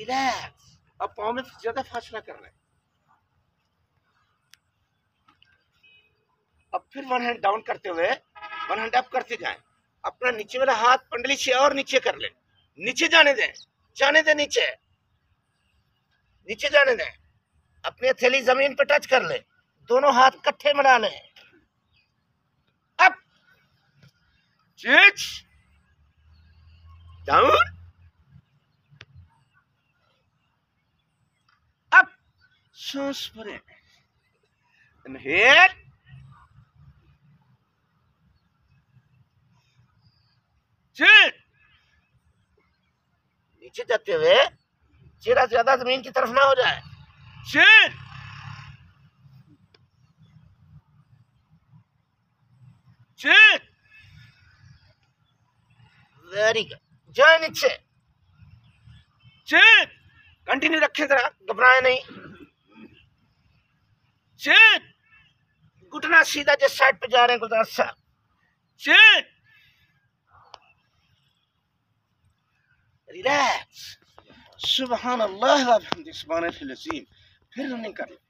Relax. अब पाँव में ज्यादा फासला करना है। अब फिर वन हैंड डाउन करते हुए वन हैंड अप करते जाएं। अपना नीचे वाला हाथ पंडली से और नीचे कर ले, नीचे जाने दें, जाने दें, नीचे नीचे जाने दें। अपनी हथेली जमीन पर टच कर ले, दोनों हाथ इकट्ठे मिला लें। Up, switch, down, up. सांस भरें, इनहेल, स्विच। नीचे जाते हुए चेहरा ज्यादा जमीन की तरफ ना हो जाए। Switch, switch. Very good. जाए नीचे, स्विच। कंटिन्यू रखे जरा, घबराए नहीं। स्विच। घुटना सीधा जिस साइड पे जा रहे हैं गुलजार साहब। Switch, relax. सुभान अल्लाह व बिहम्दिही सुब्हानल अज़ीम। फिर रनिंग कर।